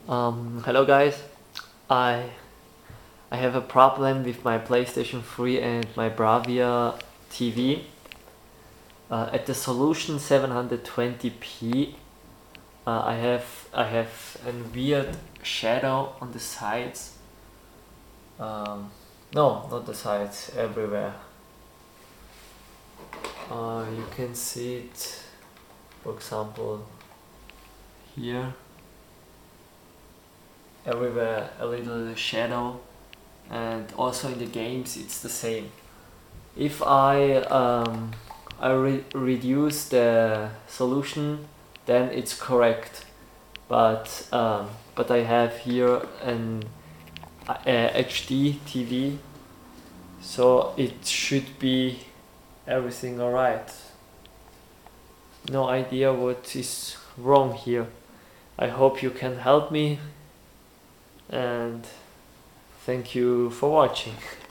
Hello guys, I I have a problem with my PlayStation 3 and my Bravia TV. At the solution 720p, I have a weird shadow on the sides. No, not the sides, everywhere. You can see it, for example, here. Everywhere a little shadow, and also in the games it's the same. If I reduce the solution, then it's correct, but I have here an HD TV, so it should be everything alright. No idea what is wrong here. I hope you can help me, and thank you for watching.